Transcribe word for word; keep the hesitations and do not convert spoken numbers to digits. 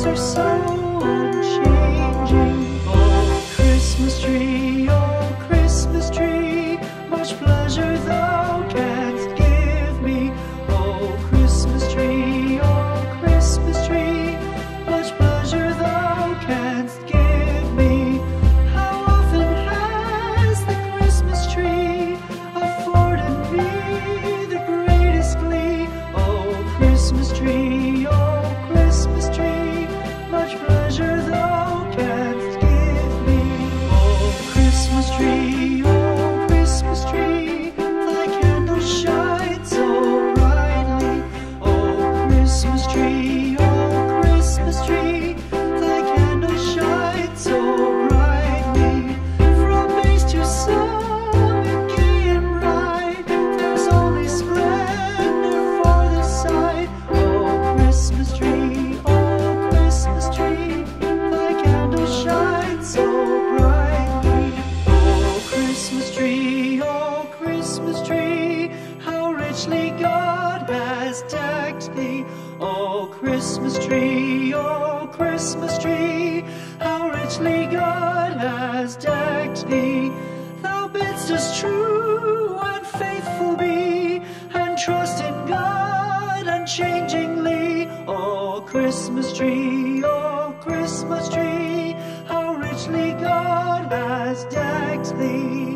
are so unchanging. Oh, Christmas tree, oh, Christmas tree, much pleasure thou canst give me. Oh, Christmas tree, oh, Christmas tree, much pleasure thou canst give me. How often has the Christmas tree afforded me the greatest glee? Oh, Christmas tree, oh, Christmas tree, much pleasure thou canst give me. Oh, Christmas tree, oh, Christmas tree, thy candle shines so brightly. Oh, Christmas tree, oh, Christmas tree, thy candle shines so brightly. From base to summit, gay and bright, there's only splendor for the sight. Oh, Christmas tree, oh, Christmas tree, thy candle shines so brightly. Oh, Christmas tree, oh, Christmas tree, how richly God has decked thee. Oh, Christmas tree, oh, Christmas tree, how richly God has decked thee. Thou bidst us true and faithful be, and trust in God unchangingly. Oh, Christmas tree, oh, Christmas tree, how richly God has decked thee.